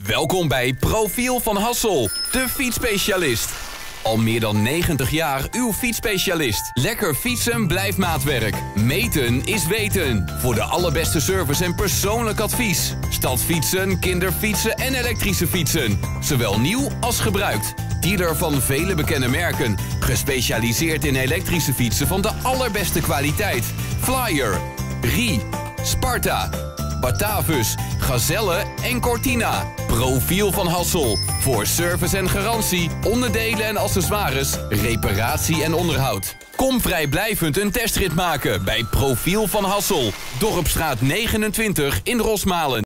Welkom bij Profiel van Hassel, de fietsspecialist. Al meer dan 90 jaar uw fietsspecialist. Lekker fietsen blijft maatwerk. Meten is weten. Voor de allerbeste service en persoonlijk advies. Stadfietsen, kinderfietsen en elektrische fietsen. Zowel nieuw als gebruikt. Dealer van vele bekende merken. Gespecialiseerd in elektrische fietsen van de allerbeste kwaliteit. Flyer, Rie, Sparta, Batavus, Gazelle en Cortina. Profiel van Hassel. Voor service en garantie, onderdelen en accessoires, reparatie en onderhoud. Kom vrijblijvend een testrit maken bij Profiel van Hassel. Dorpsstraat 29 in Rosmalen.